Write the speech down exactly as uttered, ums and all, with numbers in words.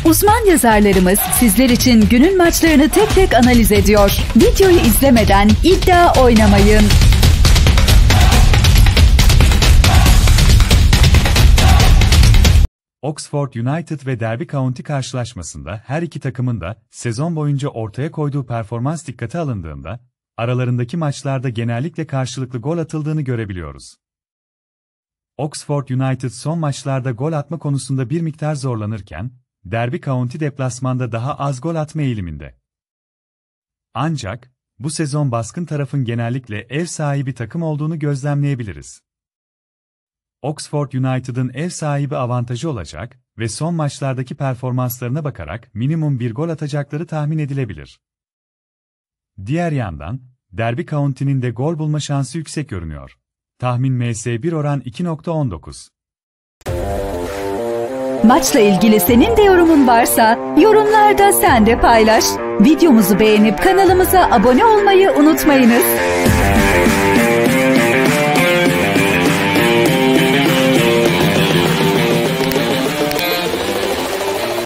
Uzman yazarlarımız sizler için günün maçlarını tek tek analiz ediyor. Videoyu izlemeden iddia oynamayın. Oxford United ve Derby County karşılaşmasında her iki takımın da sezon boyunca ortaya koyduğu performans dikkate alındığında, aralarındaki maçlarda genellikle karşılıklı gol atıldığını görebiliyoruz. Oxford United son maçlarda gol atma konusunda bir miktar zorlanırken, Derby County deplasmanda daha az gol atma eğiliminde. Ancak, bu sezon baskın tarafın genellikle ev sahibi takım olduğunu gözlemleyebiliriz. Oxford United'ın ev sahibi avantajı olacak ve son maçlardaki performanslarına bakarak minimum bir gol atacakları tahmin edilebilir. Diğer yandan, Derby County'nin de gol bulma şansı yüksek görünüyor. Tahmin M S bir oran iki nokta on dokuz. Maçla ilgili senin de yorumun varsa yorumlarda sen de paylaş. Videomuzu beğenip kanalımıza abone olmayı unutmayınız.